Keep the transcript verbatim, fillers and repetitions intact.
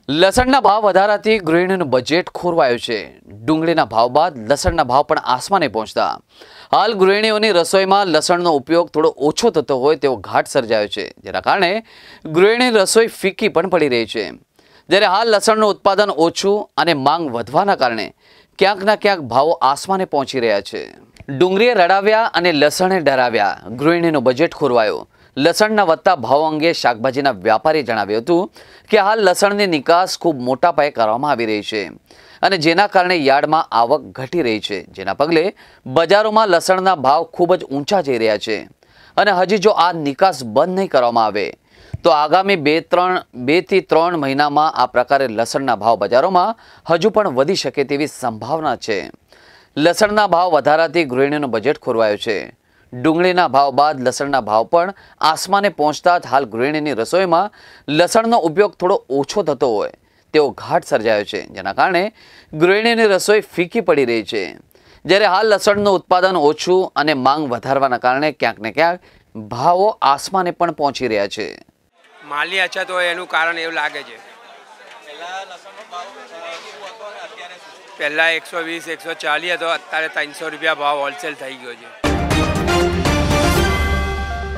લસણના ભાવ વધારાથી ગૃહિણીનું બજેટ ખોરવાયું છે। ડુંગળીના ભાવ બાદ લસણના ભાવ પણ આસમાને પહોંચતા હાલ ગૃહિણીઓની રસોઈમાં લસણનો ઉપયોગ થોડો ઓછો થતો હોય તેવો ઘાટ સર્જાયો છે, જેના કારણે ગૃહિણીની રસોઈ ફીકી પણ પડી રહી છે। જ્યારે હાલ લસણનું ઉત્પાદન ઓછું અને માંગ વધવાના કારણે ક્યાંકના ક્યાંક ભાવો આસમાને પહોંચી રહ્યા છે। ડુંગળીએ રડાવ્યા અને લસણે ડરાવ્યા, ગૃહિણીનું બજેટ ખોરવાયું। લસણના વધતા ભાવ અંગે શાકભાજીના વ્યાપારીએ જણાવ્યું હતું કે હાલ લસણની નિકાસ ખૂબ મોટા પાયે કરવામાં આવી રહી છે અને જેના કારણે યાર્ડમાં આવક ઘટી રહી છે, જેના પગલે બજારોમાં લસણના ભાવ ખૂબ જ ઊંચા જઈ રહ્યા છે અને હજી જો આ નિકાસ બંધ નહીં કરવામાં આવે તો આગામી બે ત્રણ બે થી ત્રણ મહિનામાં આ પ્રકારે લસણના ભાવ બજારોમાં હજુ પણ વધી શકે તેવી સંભાવના છે। લસણના ભાવ વધારાથી ગૃહિણીનું બજેટ ખોરવાયું છે। ડુંગળીના ભાવ બાદ લસણના ભાવ પણ આસમાને પહોંચતા જ હાલ ગૃહિણીની રસોઈમાં લસણનો ઉપયોગ થોડો ઓછો થતો હોય તેવો ઘાટ સર્જાયો છે, જેના કારણે ગૃહિણીની રસોઈ ફીકી પડી રહી છે। જ્યારે હાલ લસણનું ઉત્પાદન ઓછું અને માંગ વધારવાના કારણે ક્યાંક ને ક્યાંક ભાવો આસમાને પણ પહોંચી રહ્યા છે। માલની અછત હોય એનું કારણ એવું લાગે છે। પહેલાં એકસો વીસ એકસો ચાલીસ હતો, અત્યારે ત્રણસો રૂપિયા ભાવ હોલસેલ થઈ ગયો છે।